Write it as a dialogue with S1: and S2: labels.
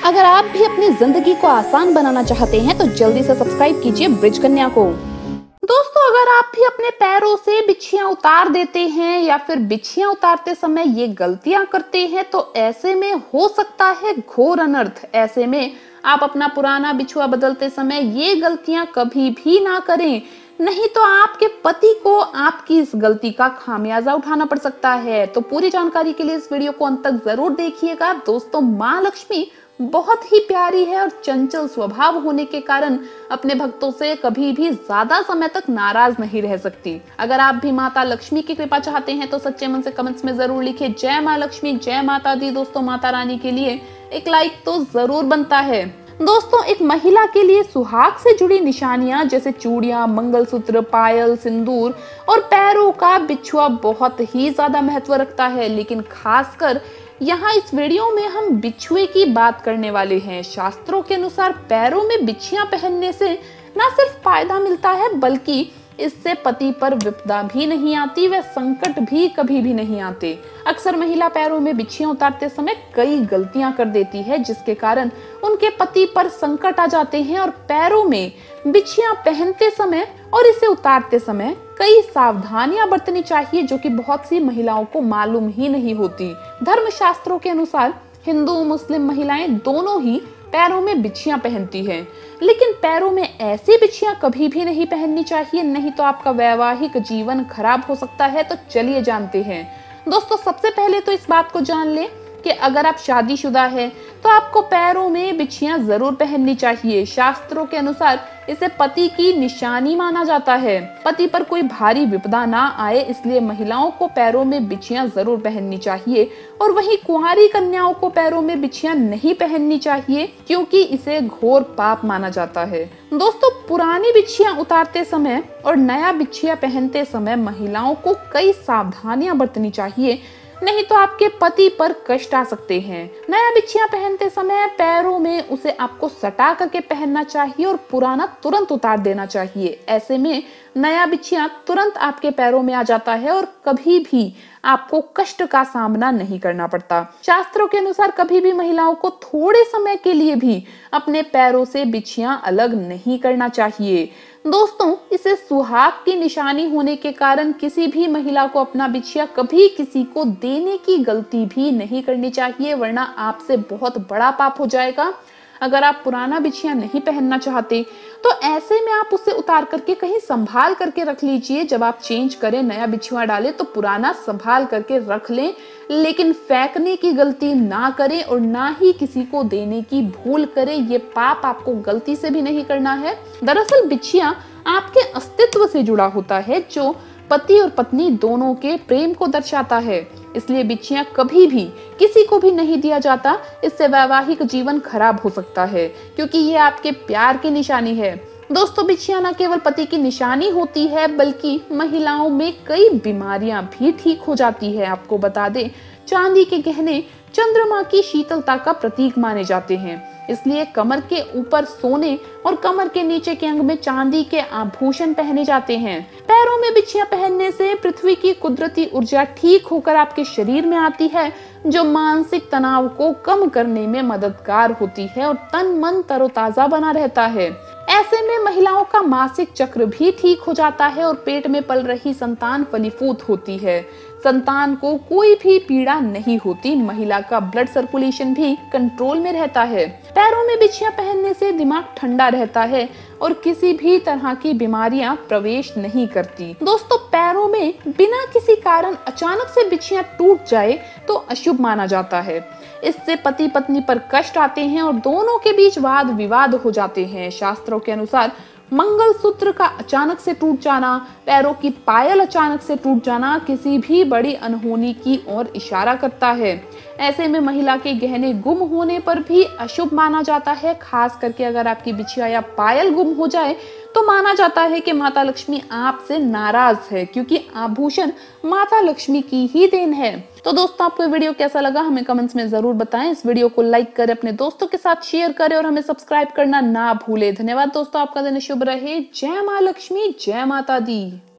S1: अगर आप भी अपनी जिंदगी को आसान बनाना चाहते हैं तो जल्दी से सब्सक्राइब कीजिए ब्रिज कन्या को। दोस्तों, अगर आप भी अपने पैरों से बिछियां उतार देते हैं या फिर बिछियां उतारते समय ये गलतियां करते हैं तो ऐसे में हो सकता है घोर अनर्थ। ऐसे में आप अपना पुराना बिछुआ बदलते समय ये गलतियां कभी भी ना करें, नहीं तो आपके पति को आपकी इस गलती का खामियाजा उठाना पड़ सकता है। तो पूरी जानकारी के लिए इस वीडियो को अंत तक जरूर देखिएगा। दोस्तों, माँ लक्ष्मी बहुत ही प्यारी है और चंचल स्वभाव होने के कारण अपने भक्तों से कभी भी ज्यादा समय तक नाराज नहीं रह सकती। अगर आप भी माता लक्ष्मी की कृपा चाहते हैं तो सच्चे मन से कमेंट्स में जरूर लिखिए जय माँ लक्ष्मी, जय माता दी। दोस्तों, माता रानी के लिए एक लाइक तो जरूर बनता है। दोस्तों, एक महिला के लिए सुहाग से जुड़ी निशानियां जैसे चूड़ियां, मंगलसूत्र, पायल, सिंदूर और पैरों का बिछुआ बहुत ही ज्यादा महत्व रखता है। लेकिन खासकर यहाँ इस वीडियो में हम बिछुए की बात करने वाले हैं। शास्त्रों के अनुसार पैरों में बिछियां पहनने से न सिर्फ फायदा मिलता है बल्कि इससे पति पर विपदा भी नहीं आती, व संकट भी कभी भी नहीं आते। अक्सर महिला पैरों में बिछियां उतारते समय कई गलतियां कर देती है जिसके कारण उनके पति पर संकट आ जाते हैं और पैरों में बिछियां पहनते समय और इसे उतारते समय कई सावधानियां बरतनी चाहिए जो कि बहुत सी महिलाओं को मालूम ही नहीं होती। धर्म शास्त्रों के अनुसार हिंदू मुस्लिम महिलाएं दोनों ही पैरों में बिछियां पहनती हैं, लेकिन पैरों में ऐसी बिछियां कभी भी नहीं पहननी चाहिए, नहीं तो आपका वैवाहिक जीवन खराब हो सकता है। तो चलिए जानते हैं। दोस्तों, सबसे पहले तो इस बात को जान लें कि अगर आप शादीशुदा है तो आपको पैरों में बिछियां जरूर पहननी चाहिए। शास्त्रों के अनुसार इसे पति की निशानी माना जाता है। पति पर कोई भारी विपदा ना आए इसलिए महिलाओं को पैरों में बिछियां जरूर पहननी चाहिए, और वहीं कुंवारी कन्याओं को पैरों में बिछियां नहीं पहननी चाहिए क्योंकि इसे घोर पाप माना जाता है। दोस्तों, पुरानी बिछियां उतारते समय और नया बिछिया पहनते समय महिलाओं को कई सावधानियां बरतनी चाहिए, नहीं तो आपके पति पर कष्ट आ सकते हैं। नया बिछिया पहनते समय पैरों में उसे आपको सटा करके पहनना चाहिए और पुराना तुरंत उतार देना चाहिए। ऐसे में नया बिछिया तुरंत आपके पैरों में आ जाता है और कभी भी आपको कष्ट का सामना नहीं करना पड़ता। शास्त्रों के अनुसार कभी भी महिलाओं को थोड़े समय के लिए भी अपने पैरों से बिछियां अलग नहीं करना चाहिए। दोस्तों, इसे सुहाग की निशानी होने के कारण किसी भी महिला को अपना बिछिया कभी किसी को देने की गलती भी नहीं करनी चाहिए, वरना आपसे बहुत बड़ा पाप हो जाएगा। अगर आप पुराना बिछिया नहीं पहनना चाहते तो ऐसे में आप उसे उतार करके कहीं संभाल करके रख लीजिए। जब आप चेंज करें, नया बिछुआ डालें तो पुराना संभाल करके रख लें, लेकिन फेंकने की गलती ना करें और ना ही किसी को देने की भूल करें। ये पाप आपको गलती से भी नहीं करना है। दरअसल बिछिया आपके अस्तित्व से जुड़ा होता है जो पति और पत्नी दोनों के प्रेम को दर्शाता है, इसलिए बिछियां कभी भी किसी को भी नहीं दिया जाता। इससे वैवाहिक जीवन खराब हो सकता है क्योंकि ये आपके प्यार की निशानी है। दोस्तों, बिछियां न केवल पति की निशानी होती है बल्कि महिलाओं में कई बीमारियां भी ठीक हो जाती है। आपको बता दें, चांदी के गहने चंद्रमा की शीतलता का प्रतीक माने जाते हैं, इसलिए कमर के ऊपर सोने और कमर के नीचे के अंग में चांदी के आभूषण पहने जाते हैं। पैरों में बिछियां पहनने से पृथ्वी की कुदरती ऊर्जा ठीक होकर आपके शरीर में आती है जो मानसिक तनाव को कम करने में मददगार होती है और तन मन तरोताजा बना रहता है। ऐसे में महिलाओं का मासिक चक्र भी ठीक हो जाता है और पेट में पल रही संतान फलीभूत होती है। संतान को कोई भी पीड़ा नहीं होती। महिला का ब्लड सर्कुलेशन भी कंट्रोल में रहता है। पैरों में बिछियां पहनने से दिमाग ठंडा रहता है और किसी भी तरह की बीमारियां प्रवेश नहीं करती। दोस्तों, पैरों में बिना किसी कारण अचानक से बिछियां टूट जाए तो अशुभ माना जाता है। इससे पति पत्नी पर कष्ट आते हैं और दोनों के बीच वाद विवाद हो जाते हैं। शास्त्रों के अनुसार मंगलसूत्र का अचानक से टूट जाना, पैरों की पायल अचानक से टूट जाना किसी भी बड़ी अनहोनी की ओर इशारा करता है। ऐसे में महिला के गहने गुम होने पर भी अशुभ माना जाता है। खास करके अगर आपकी बिछिया या पायल गुम हो जाए तो माना जाता है कि माता लक्ष्मी आपसे नाराज है, क्योंकि आभूषण माता लक्ष्मी की ही देन है। तो दोस्तों, आपको वीडियो कैसा लगा हमें कमेंट्स में जरूर बताएं। इस वीडियो को लाइक करें, अपने दोस्तों के साथ शेयर करें और हमें सब्सक्राइब करना ना भूलें। धन्यवाद दोस्तों, आपका दिन शुभ रहे। जय माँ लक्ष्मी, जय माता दी।